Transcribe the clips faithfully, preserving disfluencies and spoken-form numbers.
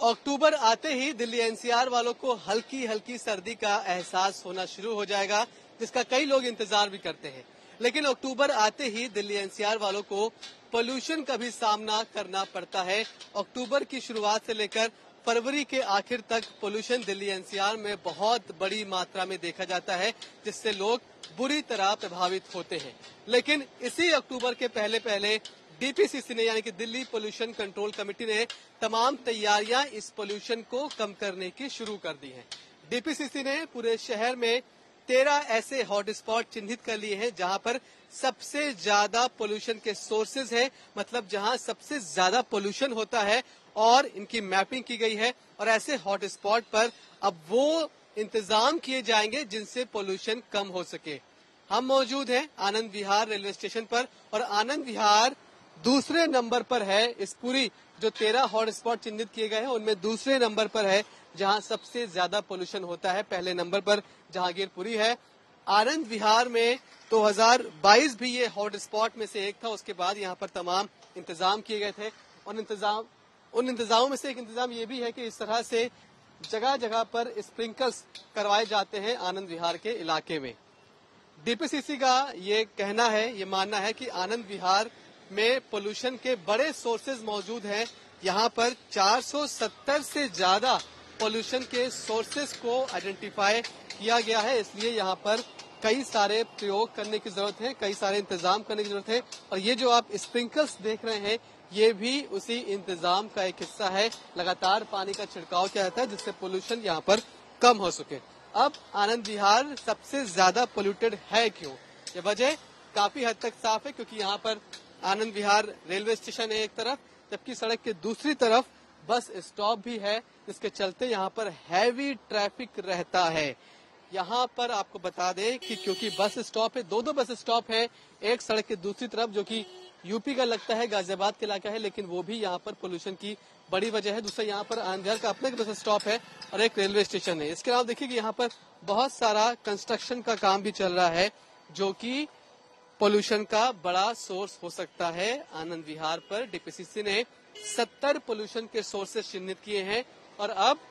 अक्टूबर आते ही दिल्ली एनसीआर वालों को हल्की हल्की सर्दी का एहसास होना शुरू हो जाएगा, जिसका कई लोग इंतजार भी करते हैं। लेकिन अक्टूबर आते ही दिल्ली एनसीआर वालों को पोल्यूशन का भी सामना करना पड़ता है। अक्टूबर की शुरुआत से लेकर फरवरी के आखिर तक पोल्यूशन दिल्ली एनसीआर में बहुत बड़ी मात्रा में देखा जाता है, जिससे लोग बुरी तरह प्रभावित होते हैं। लेकिन इसी अक्टूबर के पहले पहले डीपीसीसी ने यानी कि दिल्ली पोल्यूशन कंट्रोल कमेटी ने तमाम तैयारियां इस पोल्यूशन को कम करने की शुरू कर दी हैं। डीपीसीसी ने पूरे शहर में तेरह ऐसे हॉटस्पॉट चिन्हित कर लिए हैं जहां पर सबसे ज्यादा पोल्यूशन के सोर्सेज हैं, मतलब जहां सबसे ज्यादा पोल्यूशन होता है, और इनकी मैपिंग की गई है। और ऐसे हॉटस्पॉट पर अब वो इंतजाम किए जाएंगे जिनसे पोल्यूशन कम हो सके। हम मौजूद हैं आनंद विहार रेलवे स्टेशन पर, और आनंद विहार दूसरे नंबर पर है। इस पूरी जो तेरह हॉटस्पॉट चिन्हित किए गए हैं उनमें दूसरे नंबर पर है जहां सबसे ज्यादा पोल्यूशन होता है। पहले नंबर पर जहांगीरपुरी है। आनंद विहार में दो हज़ार बाईस भी ये हॉटस्पॉट में से एक था। उसके बाद यहाँ पर तमाम इंतजाम किए गए थे। उन इंतजाम उन इंतजामों में से एक इंतजाम ये भी है कि इस तरह से जगह जगह पर स्प्रिंकल्स करवाए जाते हैं आनंद विहार के इलाके में। डीपीसीसी का ये कहना है, ये मानना है कि आनंद विहार में पोल्यूशन के बड़े सोर्सेज मौजूद हैं। यहाँ पर चार सौ सत्तर से ज्यादा पोल्यूशन के सोर्सेज को आइडेंटिफाई किया गया है, इसलिए यहाँ पर कई सारे प्रयोग करने की जरूरत है, कई सारे इंतजाम करने की जरूरत है। और ये जो आप स्प्रिंकल्स देख रहे हैं ये भी उसी इंतजाम का एक हिस्सा है। लगातार पानी का छिड़काव किया जाता है जिससे पोल्यूशन यहाँ पर कम हो सके। अब आनंद विहार सबसे ज्यादा पोल्यूटेड है क्यों? ये वजह काफी हद तक साफ है, क्योंकि यहाँ पर आनंद विहार रेलवे स्टेशन है एक तरफ, जबकि सड़क के दूसरी तरफ बस स्टॉप भी है, जिसके चलते यहाँ पर हैवी ट्रैफिक रहता है। यहाँ पर आपको बता दें कि क्योंकि बस स्टॉप है, दो दो बस स्टॉप है, एक सड़क के दूसरी तरफ जो कि यूपी का लगता है, गाजियाबाद का इलाका है, लेकिन वो भी यहाँ पर पोल्यूशन की बड़ी वजह है। दूसरा यहाँ पर आनंद विहार का अपना बस स्टॉप है और एक रेलवे स्टेशन है। इसके अलावा देखिए कि यहाँ पर बहुत सारा कंस्ट्रक्शन का काम भी चल रहा है, जो कि पोल्यूशन का बड़ा सोर्स हो सकता है। आनंद विहार पर डीपीसीसी ने सत्तर पोल्यूशन के सोर्सेस चिन्हित किए हैं, और अब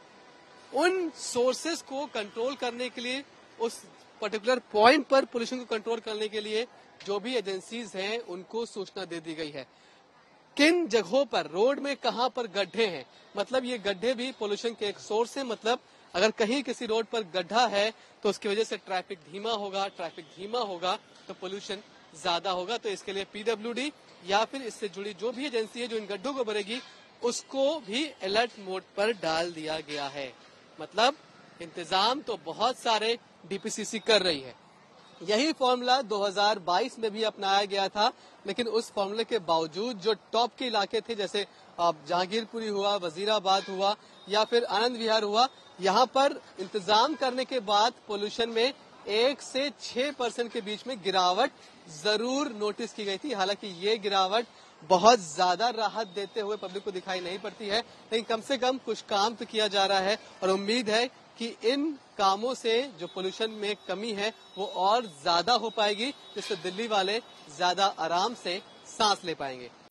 उन सोर्सेस को कंट्रोल करने के लिए, उस पर्टिकुलर पॉइंट पर पोल्यूशन को कंट्रोल करने के लिए जो भी एजेंसीज हैं उनको सूचना दे दी गई है। किन जगहों पर रोड में कहां पर गड्ढे हैं, मतलब ये गड्ढे भी पोल्यूशन के एक सोर्स है। मतलब अगर कहीं किसी रोड पर गड्ढा है तो उसकी वजह से ट्रैफिक धीमा होगा, ट्रैफिक धीमा होगा तो पोल्यूशन ज्यादा होगा। तो इसके लिए पीडब्ल्यूडी या फिर इससे जुड़ी जो भी एजेंसी है जो इन गड्ढों को भरेगी उसको भी अलर्ट मोड पर डाल दिया गया है। मतलब इंतजाम तो बहुत सारे डीपीसीसी कर रही है। यही फॉर्मूला दो हज़ार बाईस में भी अपनाया गया था, लेकिन उस फॉर्मूले के बावजूद जो टॉप के इलाके थे, जैसे जहांगीरपुरी हुआ, वजीराबाद हुआ या फिर आनंद विहार हुआ, यहाँ पर इंतजाम करने के बाद पोल्यूशन में एक से छह परसेंट के बीच में गिरावट जरूर नोटिस की गई थी। हालांकि ये गिरावट बहुत ज्यादा राहत देते हुए पब्लिक को दिखाई नहीं पड़ती है, लेकिन कम से कम कुछ काम तो किया जा रहा है, और उम्मीद है कि इन कामों से जो पोल्यूशन में कमी है वो और ज्यादा हो पाएगी, जिससे दिल्ली वाले ज्यादा आराम से सांस ले पाएंगे।